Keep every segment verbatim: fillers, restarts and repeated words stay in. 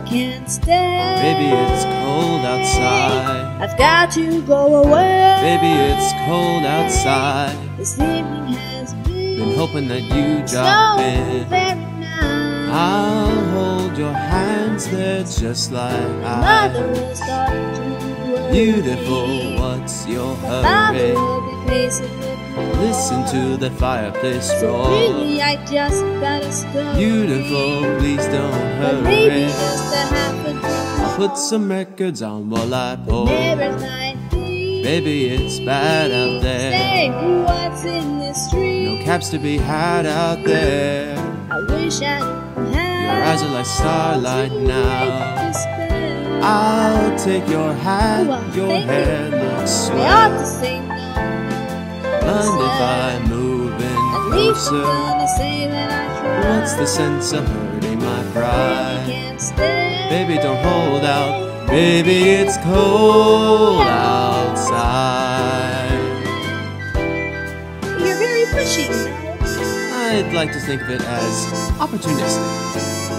can't stay. Baby, it's cold outside. I've got to go away. Baby, it's cold outside. This evening has been, Been hoping that you drop so in. very nice. I'll hold your hands there just like Mother I. will start to worry. Beautiful, what's your Father hurry? will be facing the door. Listen to the fireplace So roar. really I just got a story. Beautiful, please don't But maybe hurry. just a half a drink I'll more. put some records on while I pour. Neighbors might be. Baby, it's bad out there. Say what's in the street. No cabs to be had out there. I wish I could have Your eyes are like starlight now. I'll take your hand, Oh, well, your thank hair looks I ought to swell. say no. And if I move in At least I'm closer, gonna say that I tried. what's the sense of hurting my Baby pride? can't stay. Baby, don't hold out. Baby, it's cold outside. You're very pushy, you know. I'd like to think of it as opportunistic.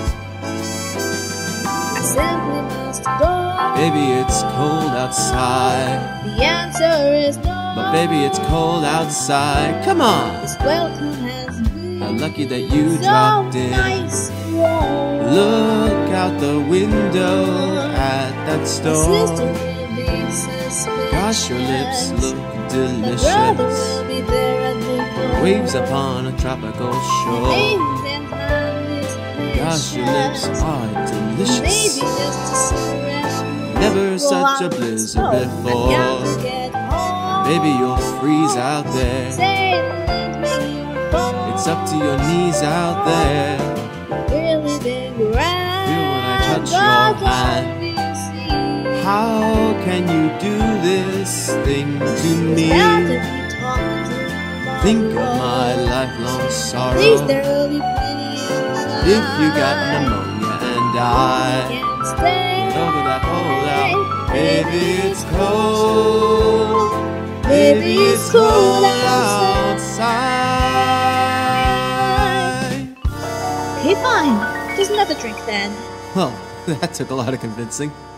I simply must go. Baby, it's cold outside. The answer is no. But baby, it's cold outside. Come on! This welcome has been How lucky that you so dropped in. nice and warm. Look out the window at that My store. sister will be suspicious. Gosh, your lips look My brother delicious. will be there at the door. Waves upon a tropical shore. Names and time is Gosh, your lips precious. are Maybe delicious. just a cigarette. Never Go such a out blizzard and smoke. I've got to before. get home. Baby, you'll freeze out there. Say lend me your phone. It's up to your knees out there. Really big round. Feel when I touch your But hand. don't you see? How can you do this thing to me? How did you talk to Think of tomorrow? my lifelong At least sorrow. there will be plenty of time. If you got pneumonia and I Can't stay. get over that holdout, baby, it's cold. Baby, it's cold outside. Okay, fine. Just another drink then. Well, that took a lot of convincing.